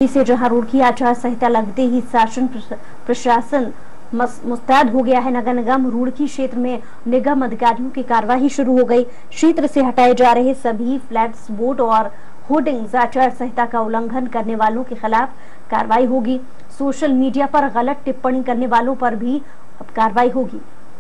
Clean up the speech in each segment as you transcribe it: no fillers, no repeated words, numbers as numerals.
से जहां रूड़की आचार संहिता लगते ही शासन प्रशासन मुस्तैद हो गया है। नगर निगम रूड़की क्षेत्र में निगम अधिकारियों की कार्यवाही शुरू हो गई। क्षेत्र से हटाए जा रहे सभी फ्लैक्स बोर्ड और होर्डिंग्स आचार संहिता का उल्लंघन करने वालों के खिलाफ कार्रवाई होगी। सोशल मीडिया पर गलत टिप्पणी करने वालों पर भी अब कार्रवाई होगी।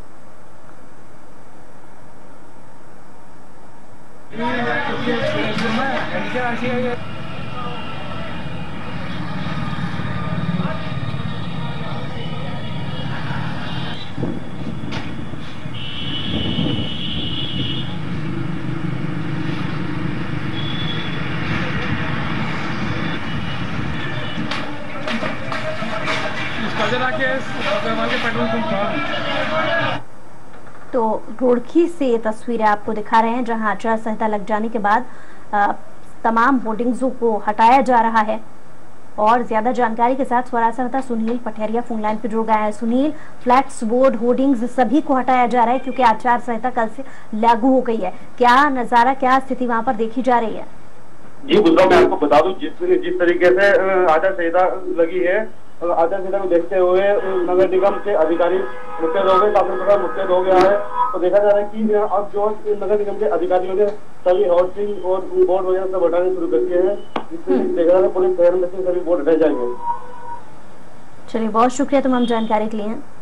तो रूड़की से तस्वीरें आपको दिखा रहे हैं जहां आचार संहिता लग जाने के बाद तमाम होर्डिंग्सों को हटाया जा रहा है। और ज्यादा जानकारी के साथ स्वरासरता सुनील पठेरिया फोन लाइन पे जुड़ गया है। सुनील, फ्लैक्स बोर्ड होर्डिंग्स सभी को हटाया जा रहा है क्योंकि आचार संहिता कल से लागू हो गई है। क्या नजारा, क्या स्थिति वहां पर देखी जा रही है? जी बुधवार मैं आपको बता दूं, जिस तरीके से आचार संहिता लगी है, आचार संहिता को देखते हुए नगर निगम के अधिकारी मुस्तैद हो गए, शासन प्रशासन मुस्तैद हो गया है। तो देखा जा रहा है कि अब जो नगर निगम के अधिकारियों ने सभी होर्डिंग और बोर्ड वगैरह सब हटाने शुरू कर दिए हैं। जिससे देखा जा रहा है पुलिस शहर में से सभी बोर्ड हटाए जाएंगे। चलिए, बहुत शुक्रिया तमाम जानकारी के लिए।